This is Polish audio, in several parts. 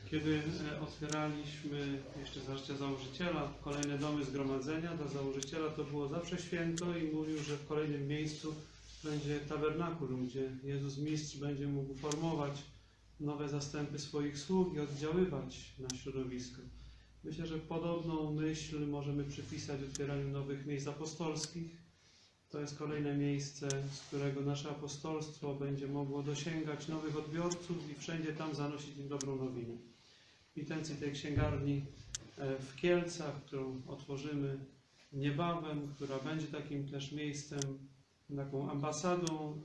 Kiedy otwieraliśmy jeszcze za życia założyciela kolejne domy zgromadzenia, dla założyciela to było zawsze święto i mówił, że w kolejnym miejscu będzie tabernakulum, gdzie Jezus Mistrz będzie mógł formować nowe zastępy swoich sług i oddziaływać na środowisko. Myślę, że podobną myśl możemy przypisać otwieraniu nowych miejsc apostolskich. To jest kolejne miejsce, z którego nasze apostolstwo będzie mogło dosięgać nowych odbiorców i wszędzie tam zanosić im dobrą nowinę. W intencji tej księgarni w Kielcach, którą otworzymy niebawem, która będzie takim też miejscem, taką ambasadą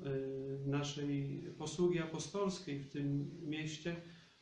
naszej posługi apostolskiej w tym mieście.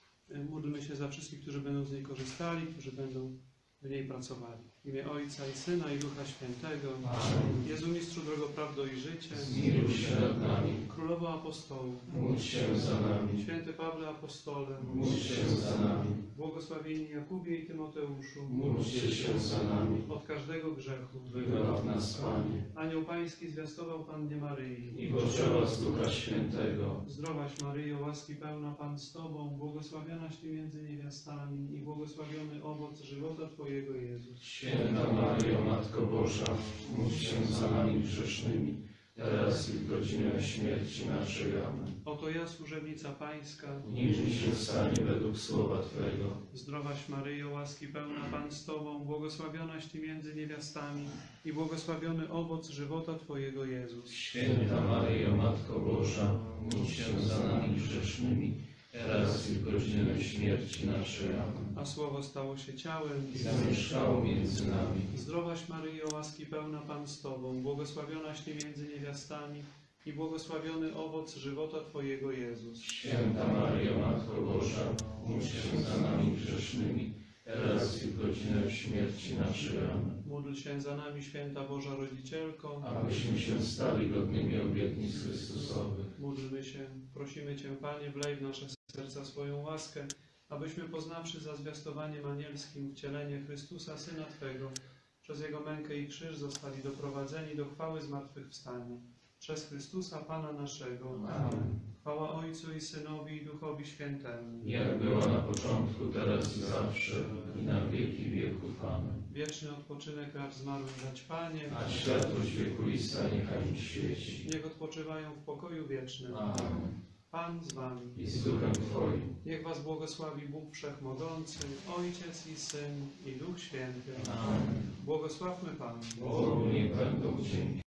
Módlmy się za wszystkich, którzy będą z niej korzystali, którzy będą w niej pracowali. W imię Ojca i Syna i Ducha Świętego. Amen. Jezu Mistrzu, drogo, prawdo i życie. Zmiłuj się nad nami. Królowo Apostołów. Módl się za nami. Święty Pawle Apostole. Módl się za nami. Błogosławieni Jakubie i Tymoteuszu. Módlcie się za nami. Od każdego grzechu. Wybaw nas, Panie. Anioł Pański zwiastował Pannie Maryi. I poczęła z Ducha Świętego. Zdrowaś Maryjo, łaski pełna Pan z Tobą, błogosławionaś Ty między niewiastami i błogosławiony owoc żywota Twojego Jezus. Święta Maryjo, Matko Boża, módl się za nami grzesznymi, teraz i w godzinę śmierci naszej. Amen. Oto ja, służebnica Pańska. Niech mi się stanie według słowa Twego. Zdrowaś Maryjo, łaski pełna Pan z Tobą, błogosławionaś Ty między niewiastami i błogosławiony owoc żywota Twojego Jezus. Święta Maryjo, Matko Boża, módl się za nami grzesznymi, teraz i w godzinę śmierci naszej. Amen. A Słowo stało się ciałem I zamieszkało między nami. Zdrowaś Maryjo, łaski pełna Pan z Tobą, błogosławionaś Ty między niewiastami i błogosławiony owoc żywota Twojego Jezus. Święta Maryjo, Matko Boża, módl się za nami grzesznymi, teraz i w godzinę śmierci naszej. Amen. Módl się za nami, święta Boża Rodzicielko. Abyśmy się stali godnymi obietnic Chrystusowych. Módlmy się, prosimy Cię, Panie, wlej w nasze serca swoją łaskę, abyśmy poznawszy za zwiastowaniem anielskim wcielenie Chrystusa, Syna Twego, przez Jego mękę i krzyż zostali doprowadzeni do chwały zmartwychwstania. Przez Chrystusa, Pana naszego. Amen. Chwała Ojcu i Synowi i Duchowi Świętemu. Jak była na początku, teraz i zawsze, i na wieki wieków. Amen. Wieczny odpoczynek racz zmarłym dać, Panie. A światłość wiekuista niechaj im świeci. Niech odpoczywają w pokoju wiecznym. Amen. Pan z Wami. I z Duchem Twoim. Niech Was błogosławi Bóg Wszechmogący, Ojciec i Syn i Duch Święty. Amen. Błogosławmy Pana. Bogu niech będą dzięki.